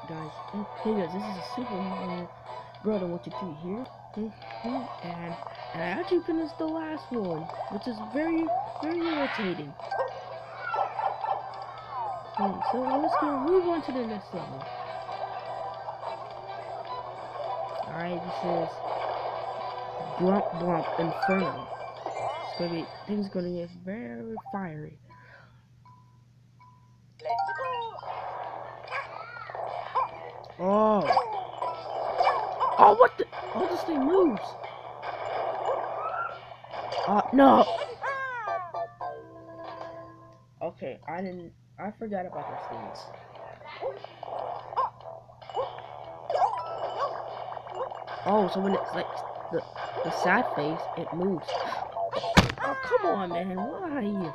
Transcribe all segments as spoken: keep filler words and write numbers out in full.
guys, hey guys, this is a Super Mario Brother one two three here, and and I actually finished the last one, which is very very irritating. Okay, so let's go move on to the next level. Alright, this is Blump Blump Inferno. It's gonna be things gonna get very fiery. Oh. Oh, what the? Oh, this thing moves. Uh, no. Okay, I didn't. I forgot about those things. Oh, so when it's like the the sad face, it moves. Oh, come on, man. Why?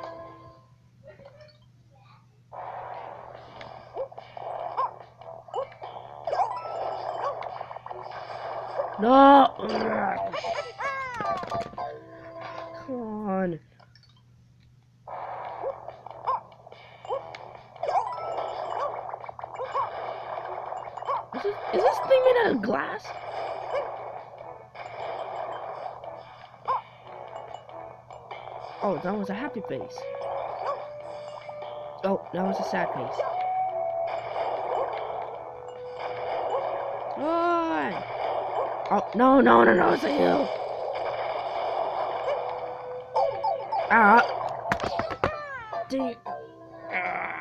No! Come on. Is this, is this thing made out of glass? Oh, that was a happy face. Oh, that was a sad face. Oh, oh no, no, no, no, it's a hill. Ah. Dang it. Ah.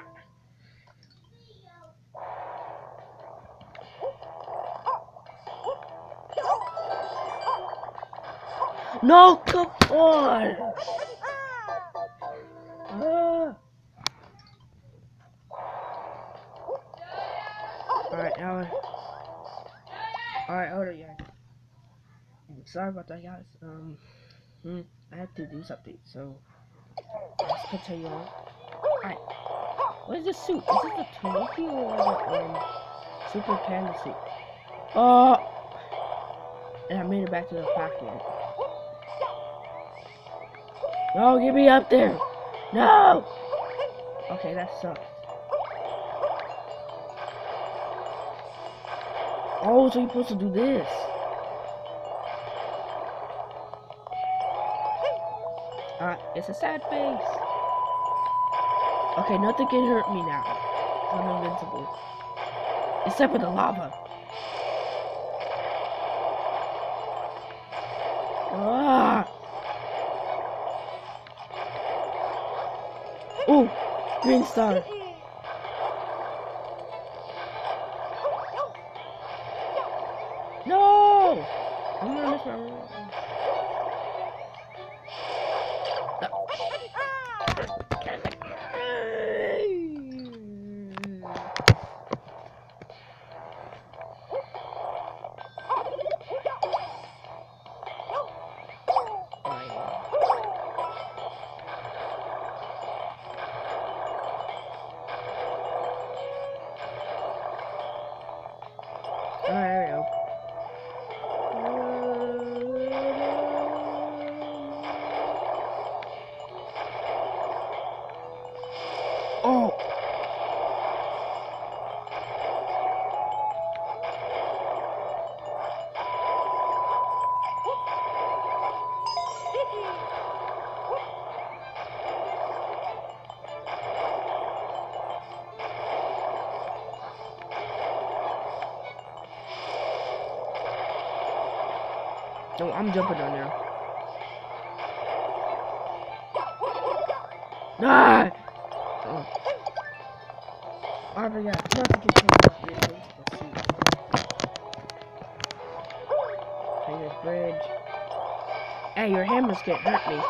No, come on. Ah. Alright, now. Alright, hold on, guys. Sorry about that, guys. Um, hmm, I have to do something, so let's continue on. Alright, what is this suit? Is this the Tanuki or the um Super Panda suit? Oh, and I made it back to the platform. No, get me up there! No! Okay, that sucks. Oh, so you're supposed to do this. Uh, it's a sad face. Okay, nothing can hurt me now. I'm invincible. Except for the lava. Ah! Ooh! Green star. No! I'm gonna miss my room. Alright, there we go. Oh! No, I'm jumping on there. Ah! Oh. I forgot. Nothing can change up here. Let's see. Okay, this bridge. Hey, your hammers can't hurt me.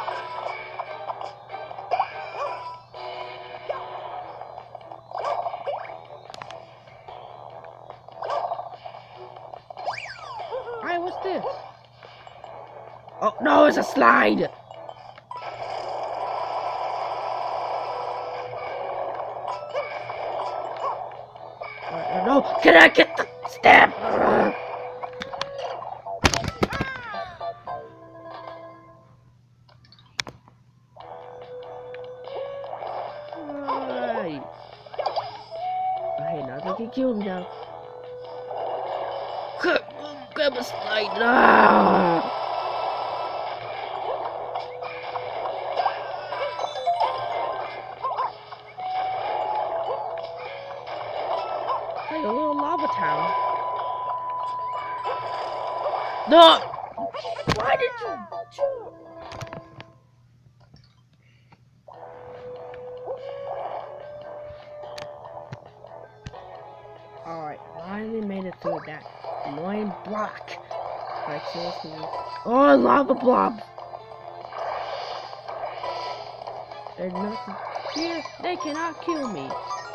Alright, what's this? Oh, no, it's a slide! Right, no, can I get the stab? Right. Okay, now they can kill me now. grab a slide. Ah! Like a little lava town. No! Why did you jump? Alright, finally made it through that annoying block. Like seriously. Oh, lava blob! There's nothing here. They cannot kill me.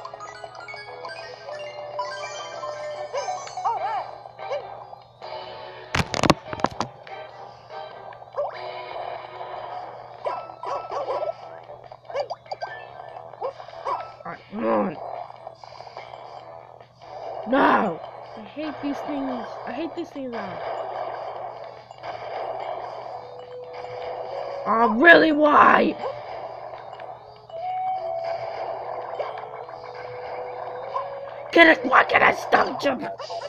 Alright, come on. No! I hate these things. I hate these things now. Oh, really? Why? Can I, why can I stop jumping?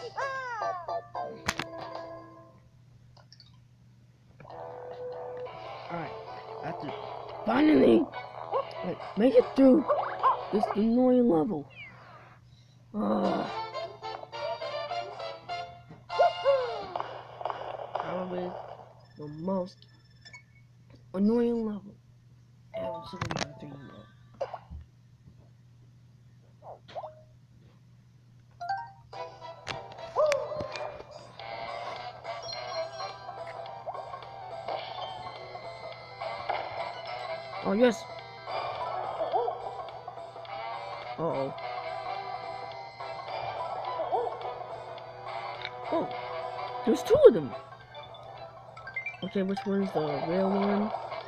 Alright, after finally like, make it through this annoying level. Ugh. Probably the most annoying level ever Super Mario three D World. Oh yes. Uh oh. Oh, there's two of them. Okay, which one's the real one?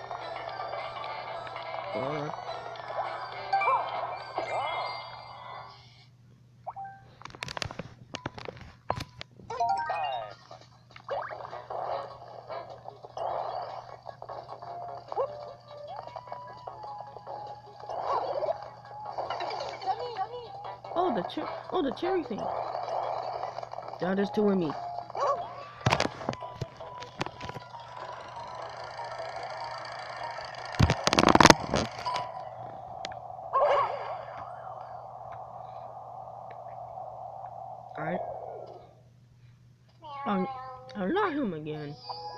Uh, oh, the cher oh, the cherry thing. Now there's two of me. Alright. Um, I'm not him again.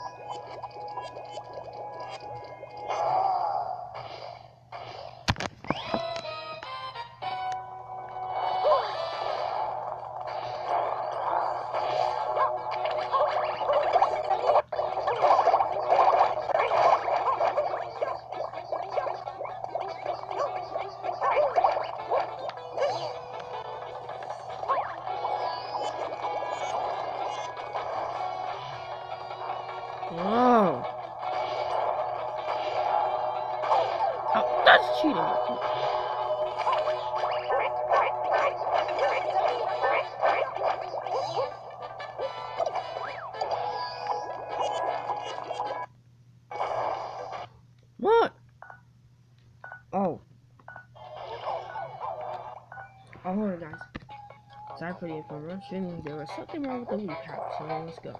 Whoa. Oh, that's cheating. What? Oh. Oh, hold on, guys. Sorry for the interruption. There was something wrong with the recap, so let's go.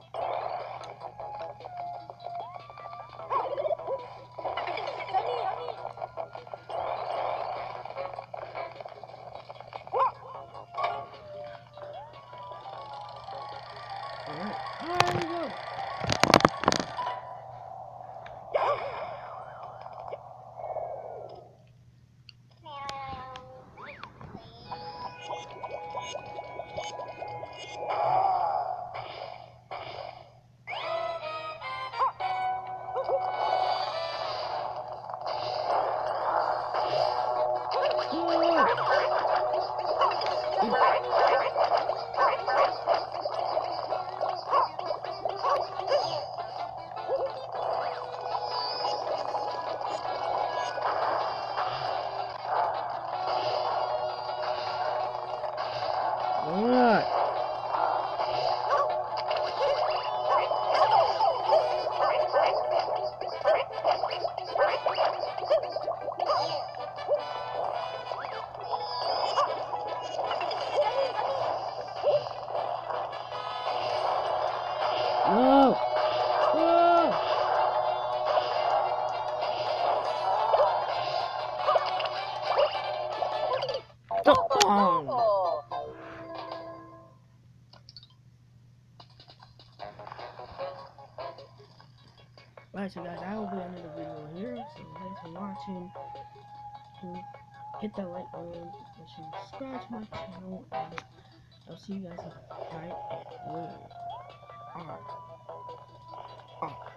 Alright, here we go. What? Alright, so guys, I will be ending the video here. So thanks for watching. So hit that like button, make sure you subscribe to my channel, and I'll see you guys in the night. And we are out.